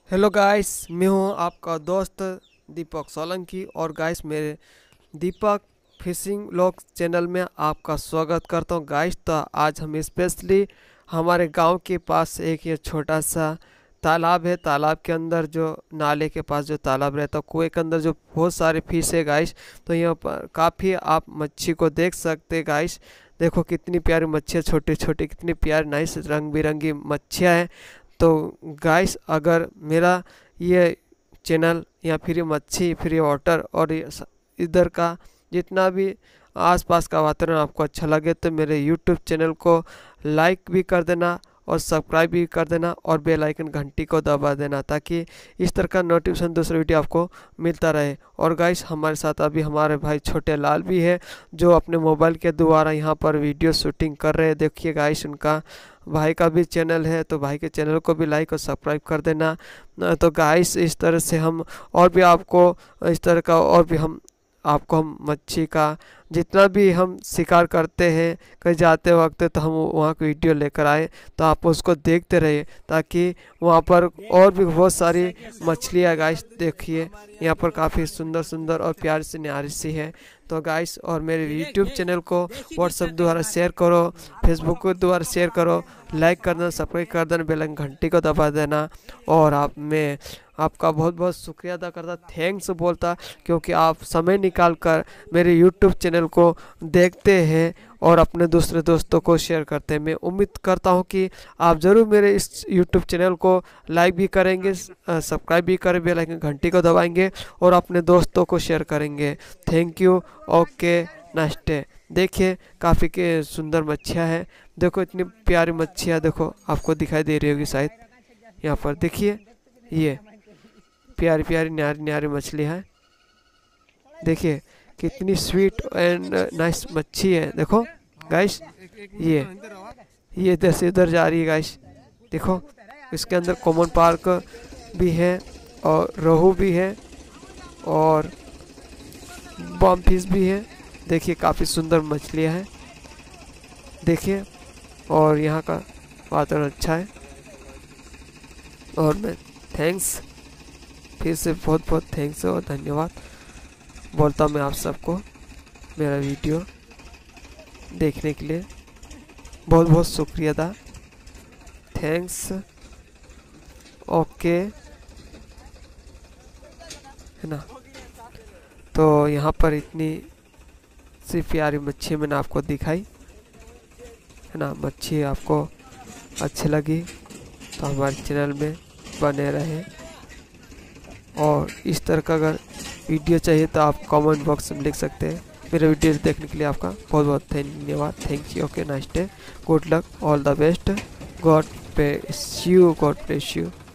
Hello guys, मैं हूं आपका दोस्त दीपक सोलंकी। और गाइस, मेरे दीपक फिशिंग व्लॉग चैनल में आपका स्वागत करता हूं। गाइस, तो आज हम स्पेशली हमारे गांव के पास एक ये छोटा सा तालाब है। तालाब के अंदर जो नाले के पास जो तालाब रहता है, कुएं के अंदर जो बहुत सारे फिश है गाइस। तो यहाँ पर काफ़ी आप मच्छी को देख सकते हैं गाइस। देखो कितनी प्यारी मच्छियाँ, छोटी छोटी, कितनी प्यारी नाइस रंग बिरंगी मच्छियाँ हैं। तो गाइस, अगर मेरा ये चैनल या फिर ये मच्छी, फिर ये वाटर और इधर का जितना भी आसपास का वातावरण आपको अच्छा लगे तो मेरे यूट्यूब चैनल को लाइक भी कर देना और सब्सक्राइब भी कर देना और बेल आइकन घंटी को दबा देना, ताकि इस तरह का नोटिफिकेशन दूसरे वीडियो आपको मिलता रहे। और गाइस, हमारे साथ अभी हमारे भाई छोटे लाल भी है, जो अपने मोबाइल के द्वारा यहाँ पर वीडियो शूटिंग कर रहे हैं। देखिए गाइस, उनका भाई का भी चैनल है, तो भाई के चैनल को भी लाइक और सब्सक्राइब कर देना। तो गाइस, इस तरह से हम और भी आपको इस तरह का और भी हम मच्छी का जितना भी हम शिकार करते हैं कहीं जाते वक्त, तो हम वहाँ की वीडियो लेकर आए, तो आप उसको देखते रहिए, ताकि वहाँ पर और भी बहुत सारी मछलियाँ गाइस देखिए। यहाँ पर काफ़ी सुंदर सुंदर और प्यारी सी न्यारी सी है। तो गाइस, और मेरे यूट्यूब चैनल को व्हाट्सएप द्वारा शेयर करो, फेसबुक के द्वारा शेयर करो, लाइक कर देना, सब्सक्राइब कर देना, बेल आइकन घंटी को दबा देना। और मैं आपका बहुत बहुत शुक्रिया अदा करता, थैंक्स बोलता, क्योंकि आप समय निकाल कर मेरे यूट्यूब चैनल को देखते हैं और अपने दूसरे दोस्तों को शेयर करते हैं। मैं उम्मीद करता हूं कि आप ज़रूर मेरे इस यूट्यूब चैनल को लाइक भी करेंगे, सब्सक्राइब भी करें, बेल आइकन घंटी को दबाएंगे और अपने दोस्तों को शेयर करेंगे। Thank you. Okay, next. देखिए काफ़ी के सुंदर मच्छियाँ हैं। देखो इतनी प्यारी मच्छियाँ, देखो आपको दिखाई दे रही होगी शायद। यहाँ पर देखिए, ये प्यारी प्यारी न्यारी न्यारी मछली है। देखिए कितनी स्वीट एंड नाइस मच्छी है। देखो गाइस, ये इधर से इधर जा रही है गाइस। देखो इसके अंदर कॉमन पार्क भी है और रोहू भी है और बम फिश भी है। देखिए काफ़ी सुंदर मछलियाँ हैं, देखिए। और यहाँ का वातावरण अच्छा है। और मैं थैंक्स, फिर से बहुत बहुत थैंक्स और धन्यवाद बोलता हूँ मैं आप सबको मेरा वीडियो देखने के लिए। बहुत बहुत शुक्रिया था, थैंक्स। ओके, है ना। तो यहाँ पर इतनी सी प्यारी मच्छी मैंने आपको दिखाई, है ना। मच्छी आपको अच्छी लगी तो हमारे चैनल में बने रहे। और इस तरह का अगर वीडियो चाहिए तो आप कमेंट बॉक्स में लिख सकते हैं। मेरे वीडियो देखने के लिए आपका बहुत बहुत धन्यवाद। Thank you. Okay, nice day, good luck, all the best, God bless you, God bless you.